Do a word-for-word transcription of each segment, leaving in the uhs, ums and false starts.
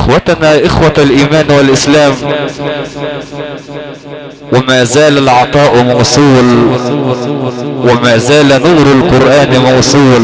اخوتنا اخوة الايمان والاسلام، وما زال العطاء موصول، وما زال نور القرآن موصول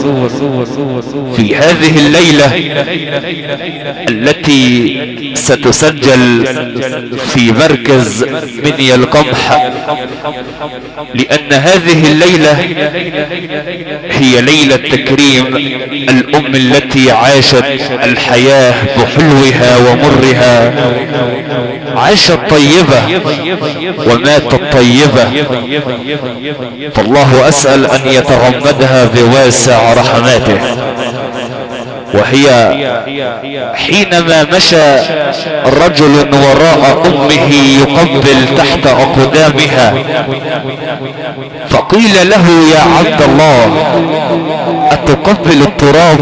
في هذه الليلة التي ستسجل في مركز منيا القمح، لأن هذه الليلة هي ليلة تكريم الأم التي عاشت الحياة بحلوها ومرها، عاشت طيبة وماتت طيبة، فالله أسأل أن يتغمدها بواسع رحماته. وهي حينما مشى رجل وراء امه يقبل تحت اقدامها، فقيل له يا عبد الله اتقبل التراب؟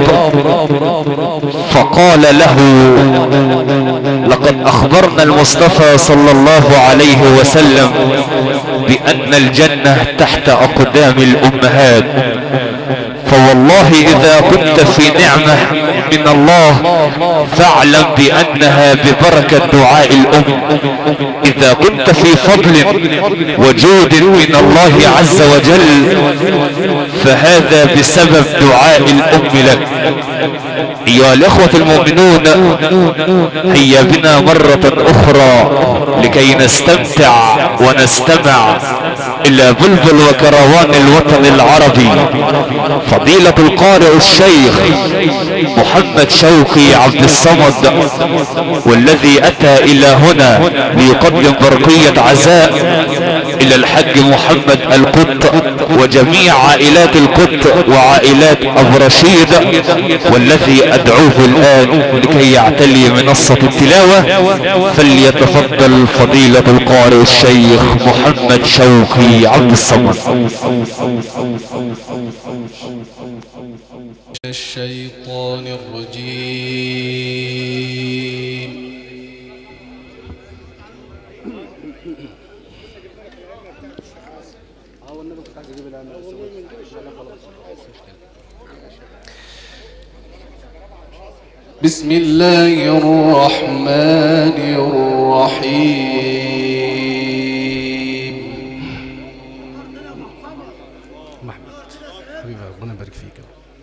فقال له لقد اخبرنا المصطفى صلى الله عليه وسلم بان الجنة تحت اقدام الامهات، فوالله اذا كنت في نعمة من الله فاعلم بانها ببركة دعاء الام، اذا كنت في فضل وجود من الله عز وجل فهذا بسبب دعاء الام لك. ايها الاخوة المؤمنون، هيا بنا مرة اخرى لكي نستمتع ونستمع الى بلبل وكروان الوطن العربي، فضيلة القارئ الشيخ محمد شوقي عبد الصمد، والذي اتى الى هنا ليقدم برقية عزاء الى الحاج محمد القط وجميع عائلات القط وعائلات ابو رشيد، والذي ادعوه الان لكي يعتلي منصة التلاوة، فليتفضل فضيلة القارئ الشيخ محمد شوقي عبد الصمد. الشيطان الرجيم. بسم الله الرحمن الرحيم. محمد حبيبي ربنا يبارك فيك.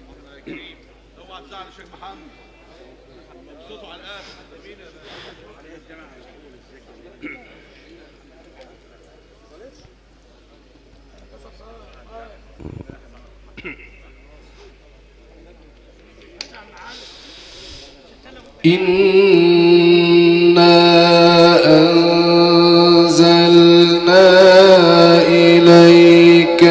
إنا أنزلنا إليك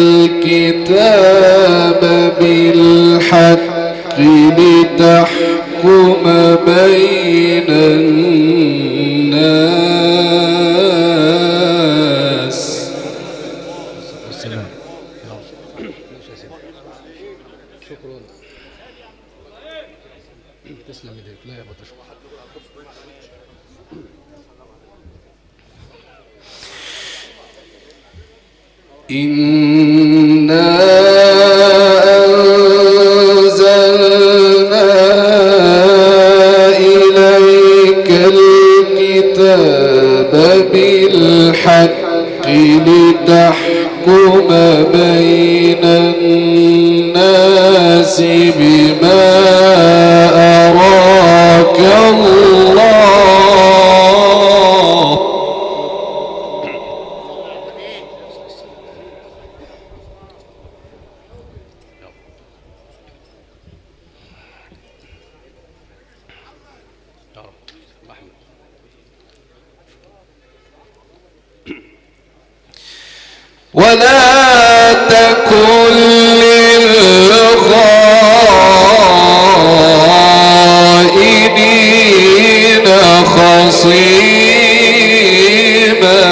الكتاب بالحق لتحكم بين الناس. شكرا. تسلم ايديك. لا يا ابو تشكر. إنا أنزلنا إليك الكتاب بالحق لتحكم بين الناس بما أراك الله. ولا تكن للخائنين خصيما.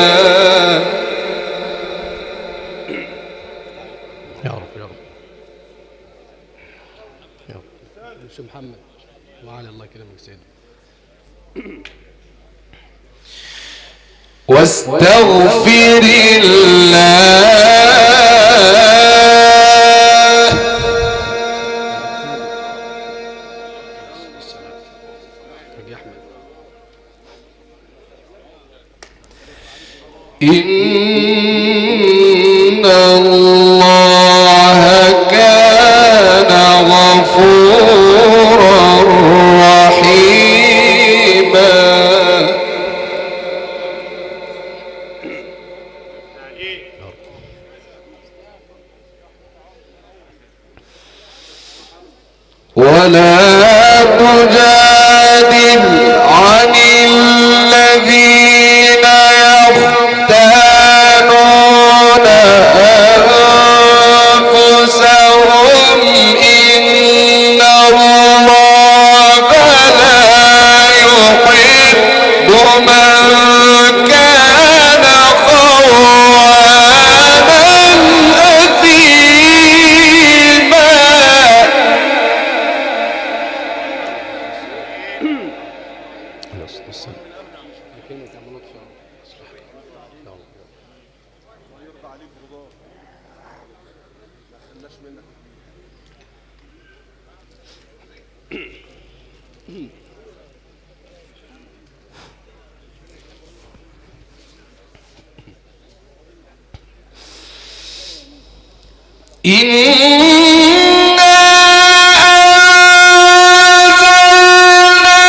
يا رب يا رب يا رب. شو محمد وعلي الله يكرمك سيدي. واستغفر الله إن الله كان غفورا رحيما. ولا تجادل عن الذين يختانون أنفسهم إن الله لا يحب من كان خوانا أثيما. إنا أنزلنا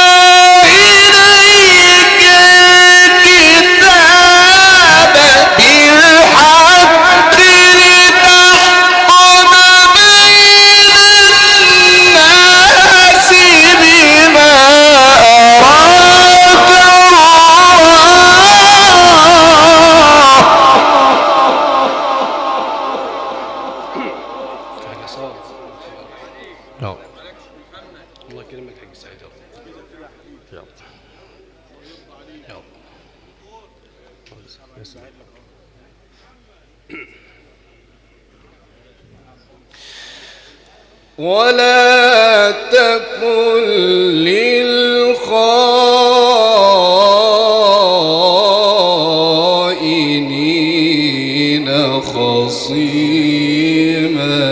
إليك الكتاب بالحق لتحكم بين الناس بما أراك الله. الله يكرمك حق سعيد. يلا ولا تكن للخائنين خصيما.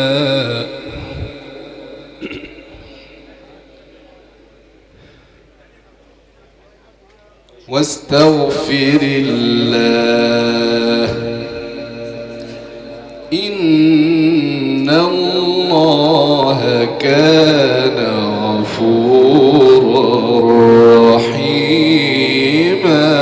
واستغفر الله إن الله كان غفورا رحيما.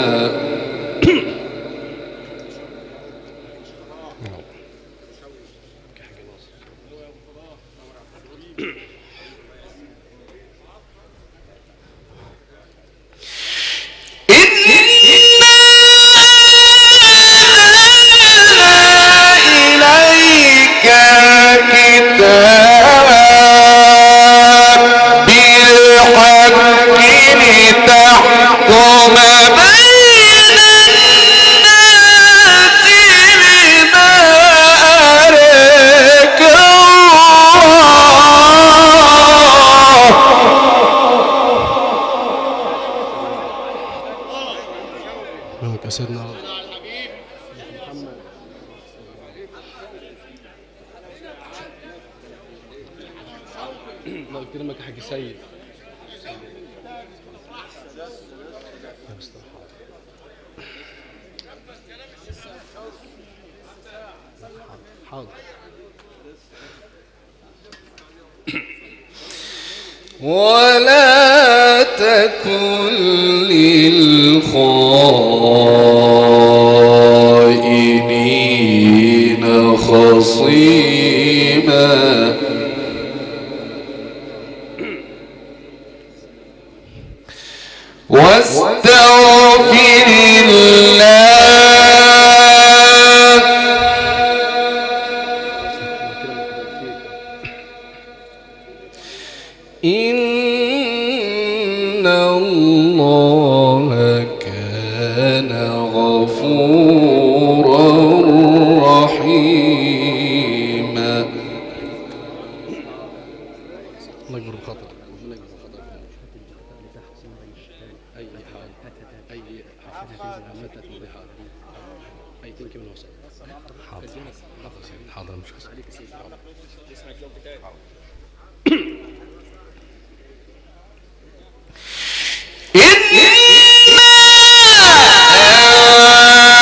سيدنا الله يكرمك يا حاج سيد. حاضر. ولا تكن للخائنين خصيما. واستغفر الله إن الله كان غفورا رحيما. الله يكبر بخاطرك. اي حال اي اي تنكي من وسط. حاضر حاضر مش قصدي. إنا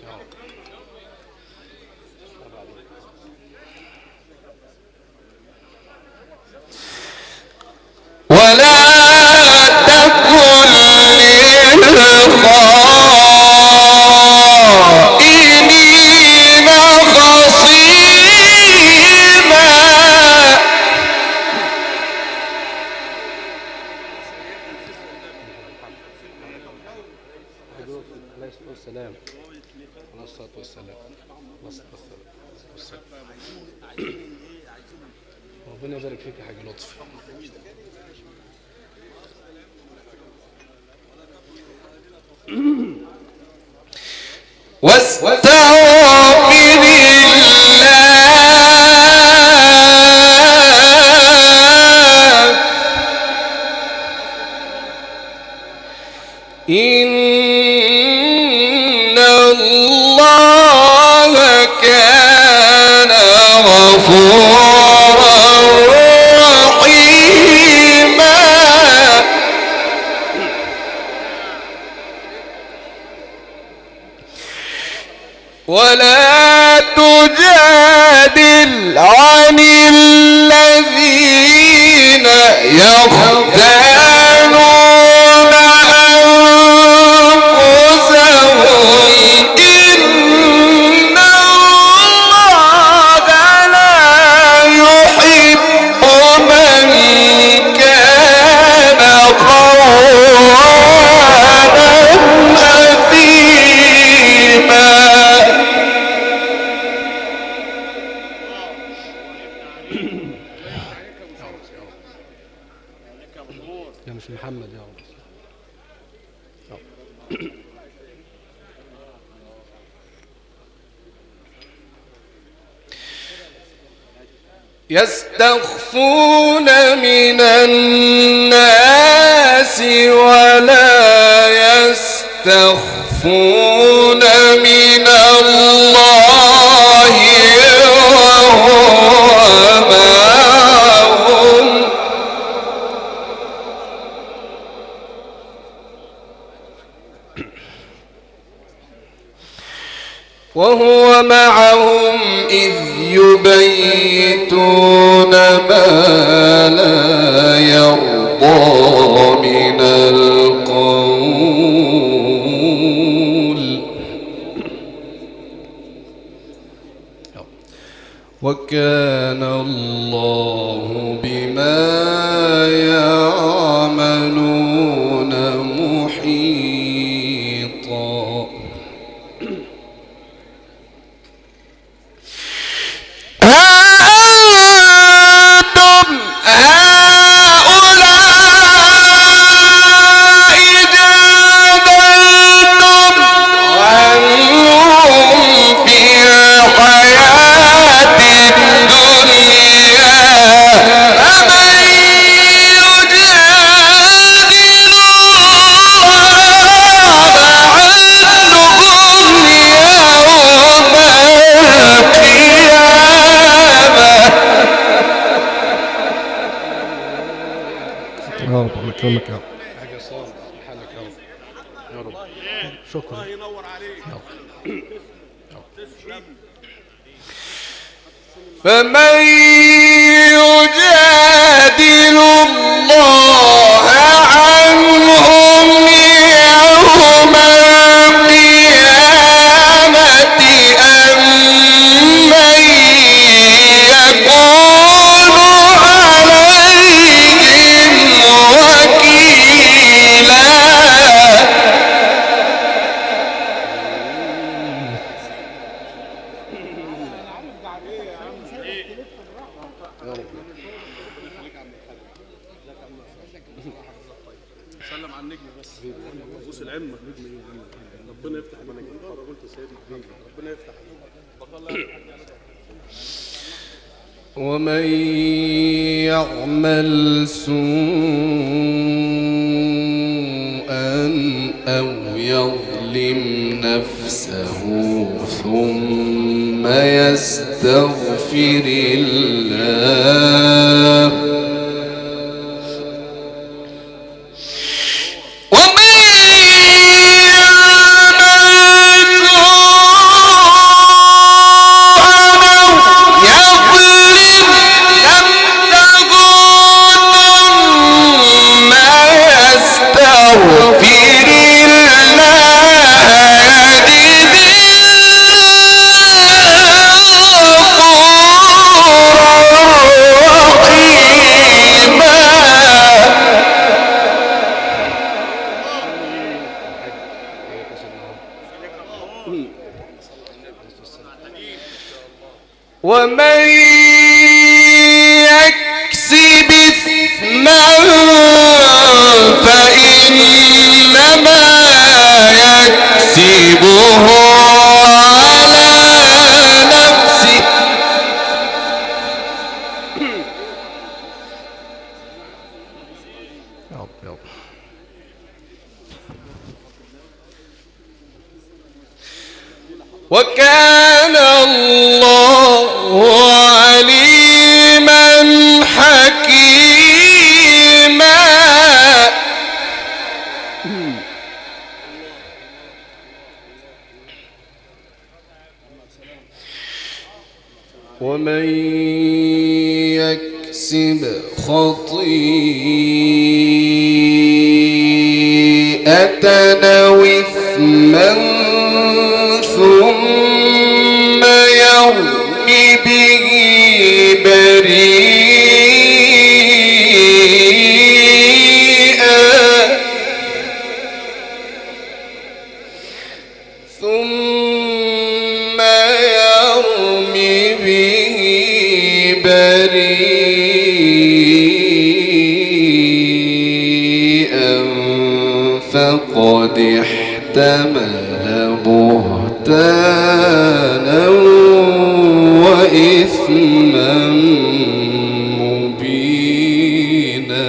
ولا تكن للخائنين خصيما. عليه الصلاة والسلام عليه الصلاة والسلام عليه الصلاة والسلام. ربنا يبارك فيك يا حاج لطفي. واستغفر الله إن الله كان غفورا رحيما. ولا تجادل عن الذين يختانون أنفسهم إن الله لا يحب من كان خوانا أثيما. يا مش محمد يا رب. يستخفون من الناس ولا يستخفون من الله وهو معهم وهو معهم إذ يبيتون ما لا يرضى من القول وكان الله بما يعملون محيطا. يكرمك يا رب. حاجة صالح حالك يا رب يا رب. شكرا. الله ينور عليك. فمن يجادل الله عنهم يوم القيامة أم من يكون عليهم وكيلا. سلم على النجم بس بوس العلم ربنا يفتح عليك. قلت سيدنا ربنا يفتح عليك. ومن يعمل سوءا أو يظلم نفسه ثم يستغفر الله ومن يعمل سوءا ومن يكسب إثما فإنما يكسبه على نفسه وكان الله عليما حكيما. ومن يكسب خطيئة أو إثما ثم يرم به بريئا ثم يرم به بريئا فقد احتمل بهتانا وإثما مبينا.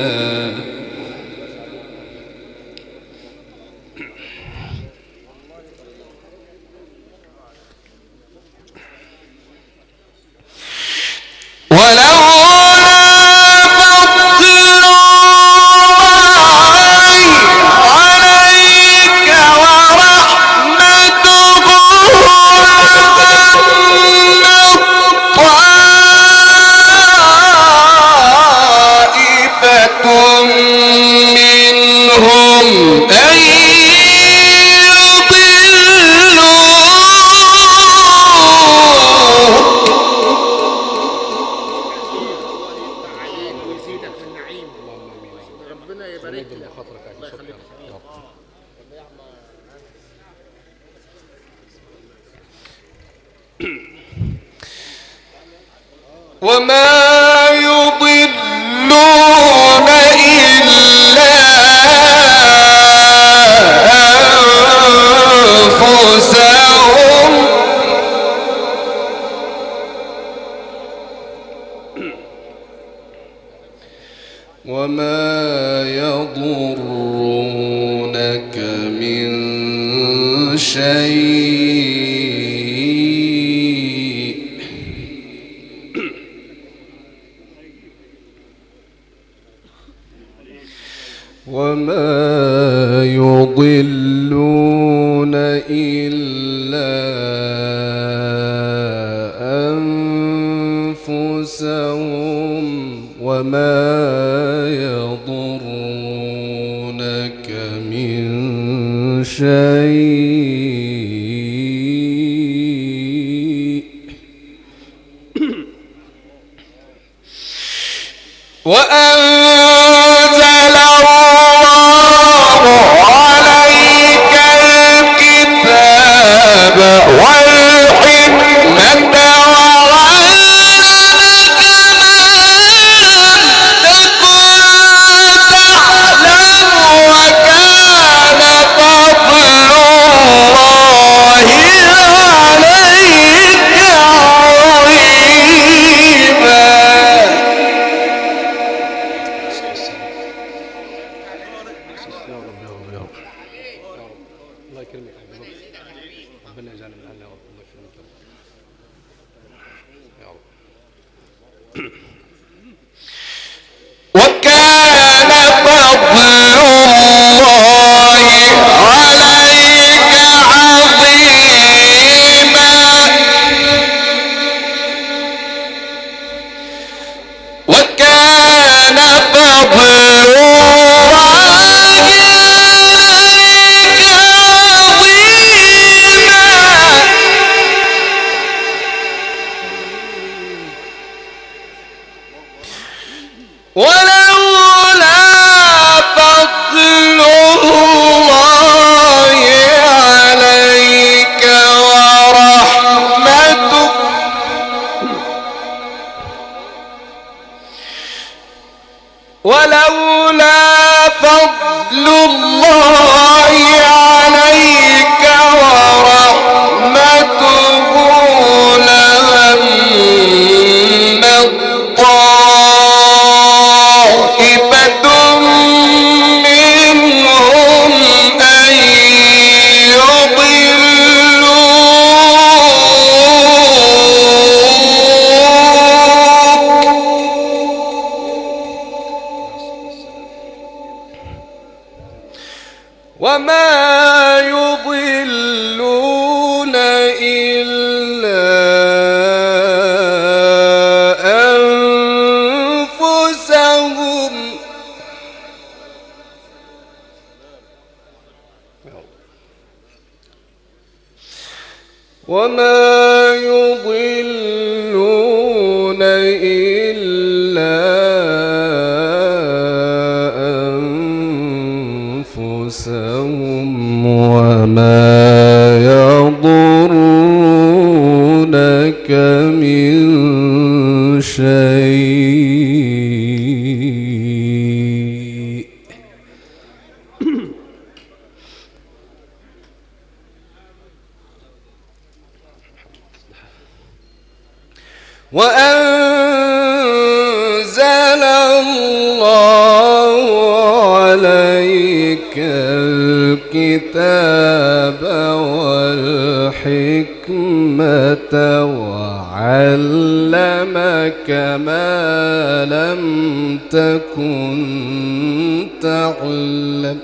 وما يضلون إلا أنفسهم وما يضرونك من شيء وما يضلون إلا أنفسهم وما يضرونك من شيء وأنزل الله عليك الكتاب والحكمة وعلمك ما لم تكن تعلم وكان فضل الله عليك عظيما. الله يكرمك ربنا يجعلنا من اهلها. الله يكرمك يا رب. وكان فضل الله عليك عظيما. وكان فضل ولولا فضل الله عليك ورحمته وما يضلون إلا أنفسهم وما يضرونك من شيء. وأنزل الله عليك الكتاب والحكمة وعلمك ما لم تكن تعلم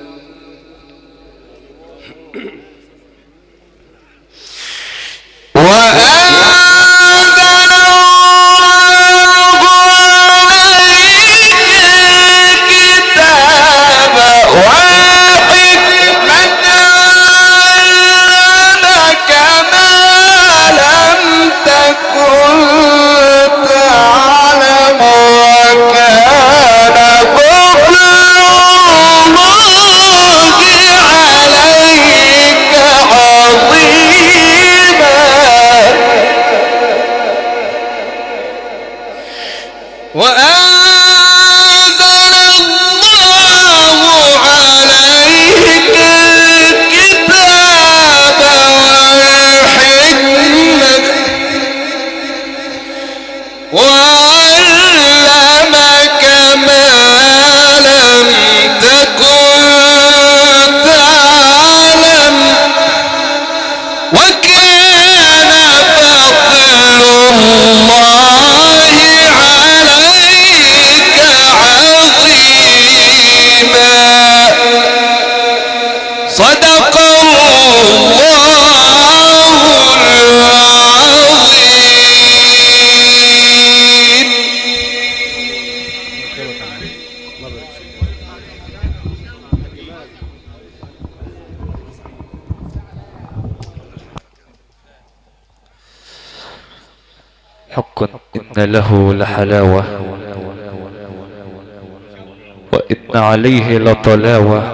صدق حق إن له لحلاوة وإن عليه لطلاوة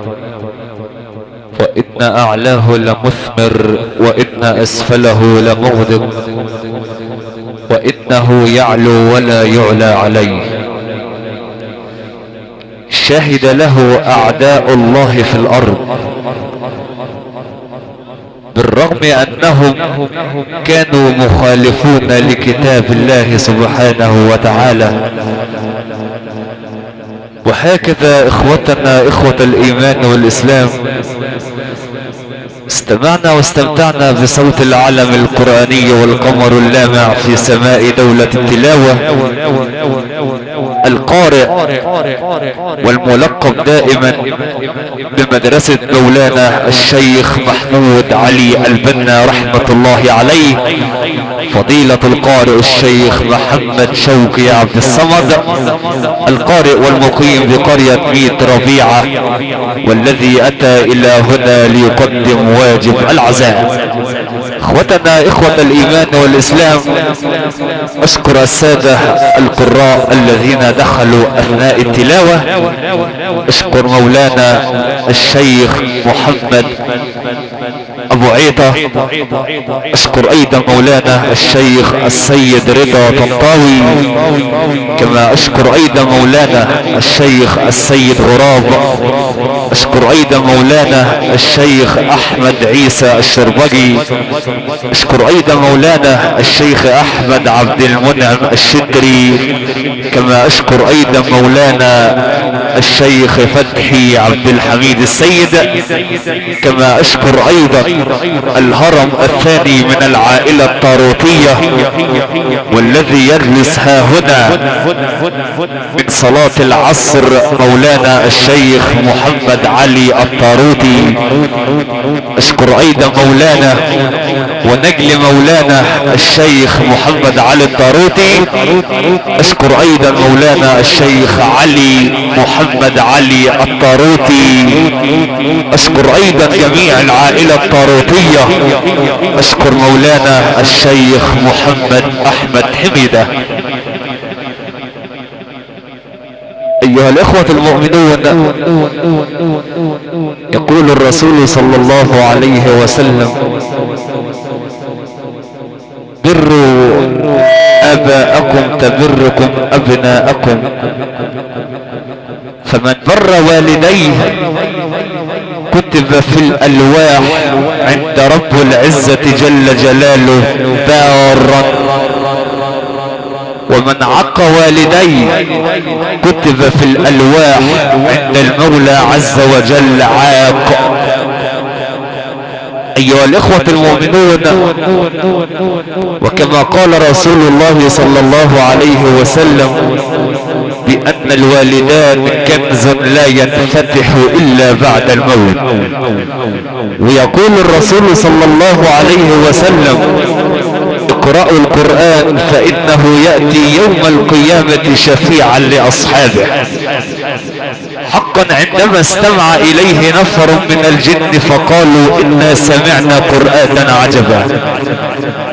وإن أعلاه لمثمر وإن أسفله لمغدق وإنه يعلو ولا يعلى عليه. شهد له أعداء الله في الأرض بالرغم أنهم كانوا مخالفون لكتاب الله سبحانه وتعالى. وهكذا إخوتنا إخوة الإيمان والإسلام استمعنا واستمتعنا بصوت العلم القرآني والقمر اللامع في سماء دولة التلاوة، القارئ والملقب دائما بمدرسة مولانا الشيخ محمود علي البنا رحمة الله عليه، فضيلة القارئ الشيخ محمد شوقي عبد الصمد، القارئ والمقيم بقرية ميت ربيعة، والذي أتى إلى هنا ليقدم واجب العزاء. اخوتنا اخوة الايمان والاسلام، اشكر السادة القراء الذين دخلوا اثناء التلاوة، اشكر مولانا الشيخ محمد ابو عيطة، اشكر ايضا مولانا الشيخ السيد رضا طنطاوي، كما اشكر ايضا مولانا الشيخ السيد غراب، اشكر ايضا مولانا الشيخ احمد عيسى الشربجي، اشكر ايضا مولانا الشيخ احمد عبد المنعم الشدري، كما اشكر ايضا مولانا الشيخ فتحي عبد الحميد السيد، كما اشكر ايضا الهرم الثاني من العائلة الطاروطية والذي يجلس ها هنا من صلاة العصر مولانا الشيخ محمد علي الطاروطي. اشكر ايضا مولانا ونجل مولانا الشيخ محمد علي الطاروطي. اشكر ايضا مولانا الشيخ علي محمد علي الطاروطي. اشكر ايضا جميع العائلة الطاروطية. اشكر مولانا الشيخ محمد احمد حميدة. ايها الاخوة المؤمنون، يقول الرسول صلى الله عليه وسلم: بروا اباءكم تبركم ابناءكم، فمن بر والديه كتب في الالواح عند رب العزة جل جلاله بارا، ومن عق والديه كتب في الالواح عند المولى عز وجل عاق. ايها الاخوة المؤمنون، وكما قال رسول الله صلى الله عليه وسلم بان الوالدان كنز لا ينفتح الا بعد الموت. ويقول الرسول صلى الله عليه وسلم: اقرأوا القرآن فإنه يأتي يوم القيامة شفيعا لأصحابه. حقا عندما استمع إليه نفر من الجن فقالوا: إنا سمعنا قرآنا عجبا.